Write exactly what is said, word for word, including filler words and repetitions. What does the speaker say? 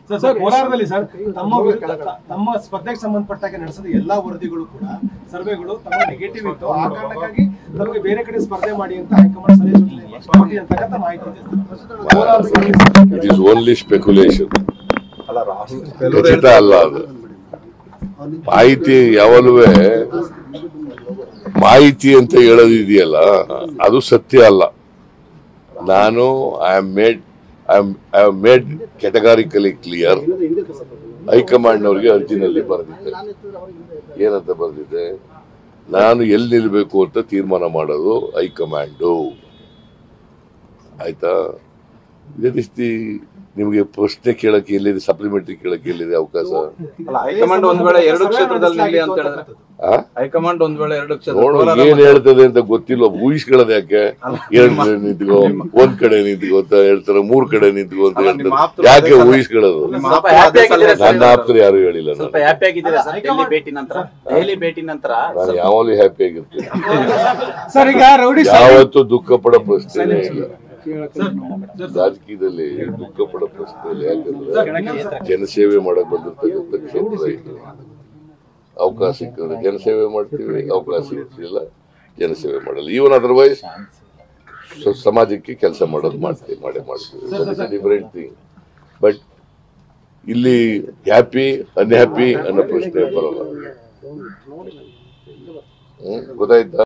Sir ಕೋಲಾರದಲ್ಲಿ sir ತಮ್ಮ ತಮ್ಮ ಸ್ಪರ್ಧೆಗೆ ಸಂಬಂಧಪಟ್ಟಾಗ ನಡೆಸಿದ ಎಲ್ಲಾ ವರದಿಗಳು ಕೂಡ ಸರ್ವೆಗಳು ತಮ್ಮ ನೆಗೆಟಿವ್ ಇತ್ತು. ಆ ಕಾರಣಕ್ಕಾಗಿ ನಮಗೆ ಬೇರೆ ಕಡೆ ಸ್ಪರ್ಧೆ ಮಾಡಿ ಅಂತ ಹೈಕಮಾಂಡ್ ಸಲಹೆ ಅಂತಕ್ಕಂಥ ಮಾಹಿತಿ ಇದೆ. ಇಟ್ ಇಸ್ ಓನ್ಲಿ ಸ್ಪೆಕ್ಯುಲೇಷನ್, ಖಚಿತ ಅಲ್ಲ. ಅದು ಮಾಹಿತಿ ಯಾವಾಗಲೂ ಮಾಹಿತಿ ಅಂತ ಹೇಳೋದಿದೆಯಲ್ಲ, ಅದು ಸತ್ಯ ಅಲ್ಲ. ನಾನು I am made I I have made categorically clear. ಹೈಕಮಾಂಡ್ನವ್ರಿಗೆ ಅರ್ಜಿನಲ್ಲಿ ಬರೆದಿದ್ದೆ. ಏನಂತ ಬರೆದಿದ್ದೆ? ನಾನು ಎಲ್ಲಿ ನಿಲ್ಬೇಕು ಅಂತ ತೀರ್ಮಾನ ಮಾಡೋದು ಹೈಕಮಾಂಡು. ಆಯ್ತಾ? ಇದೇ ನಿಮಗೆ ಪ್ರಶ್ನೆ ಕೇಳಕ್ಕೆ ಎಲ್ಲಿದೆ, ಸಪ್ಲಿಮೆಂಟರಿ ಕೇಳಕ್ಕೆ ಎಲ್ಲಿದೆ ಅವಕಾಶ? ಹೈಕಮಾಂಡ್ ಒಂದ್ ವೇಳೆ ಎರಡು ಕ್ಷೇತ್ರದಲ್ಲಿ ನಿಲ್ಲಿ ಅಂತ ಹೇಳಿದ್ರೆ ಹೈಕಮಾಂಡ್ ಒಂದ್ ವೇಳೆ ಎರಡು ಕ್ಷೇತ್ರ ಏನ್ ಹೇಳ್ತದೆ ಅಂತ ಗೊತ್ತಿಲ್ಲ. ಊಹಿಸ್ಕೊಳ್ಳೋದು ಯಾಕೆ? ಎರಡ್ ಕಡೆ ನಿಂತ್ಕೋ, ಒಂದ್ ಕಡೆ ನಿಂತ್ಕೋ ಅಂತ ಹೇಳ್ತಾರೆ, ಮೂರ್ ಕಡೆ ನಿಂತ್ಕೋ ಅಂತ ಹೇಳ್ತಾರೆ. ಯಾಕೆ ಊಹಿಸ್ಕೊಳ್ಳೋದು? ನನ್ನ ಆಪ್ತರು ಯಾರು ಹೇಳಿಲ್ಲ. ನಾನು ಯಾವಾಗಲೂ ಹ್ಯಾಪಿ ಆಗಿರ್ತೀನಿ. ಯಾವತ್ತೂ ದುಃಖ ಪಡೋ ಪ್ರಶ್ನೆ ಇಲ್ಲ ರಾಜಕೀಯದಲ್ಲಿ. ದುಃಖ ಪಡೋ ಪ್ರಶ್ನೆ ಇಲ್ಲ. ಯಾಕಂದ್ರೆ ಜನಸೇವೆ ಮಾಡಕ್ ಬಂದಿರ್ತಕ್ಕಂಥ ಕ್ಷೇತ್ರ ಇದು. ಅವಕಾಶ ಸಿಕ್ಕಿದ್ರೆ ಜನಸೇವೆ ಮಾಡ್ತೀವಿ, ಅವಕಾಶ ಸಿಕ್ಕಿಲ್ಲ ಜನಸೇವೆ ಮಾಡಲ್ಲ. ಈವನ್ ಅದರ್ವೈಸ್ ಸಮಾಜಕ್ಕೆ ಕೆಲಸ ಮಾಡೋದು ಮಾಡ್ತೀವಿ, ಮಾಡೇ ಮಾಡ್ತೀವಿ. Different thing. ಬಟ್ ಇಲ್ಲಿ ಹ್ಯಾಪಿ ಅನ್ಹ್ಯಾಪಿ ಅನ್ನೋ ಪ್ರಶ್ನೆ ಬರೋಲ್ಲ. ಹ್ಮ್ ಗೊತ್ತಾಯ್ತಾ?